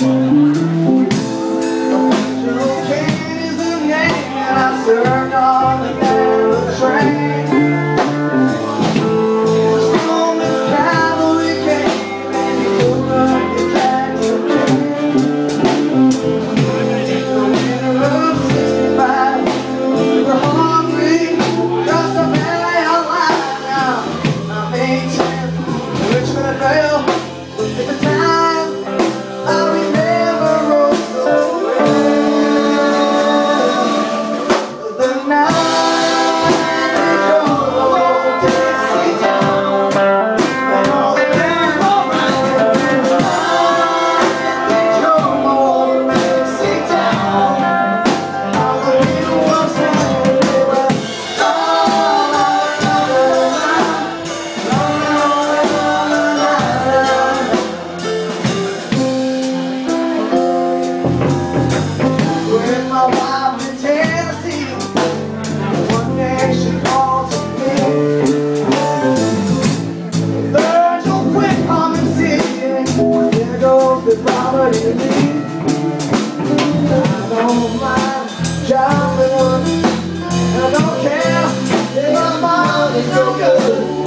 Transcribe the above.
Served on the narrow train. The Roman cavalry came and he took up the Jackson king. The winter of '65, we were hungry, just a belly alive. Now I'm 18, Richmond and Vale. At the time, I remember rode so well. I don't mind driving one, I don't care if my mind is no good.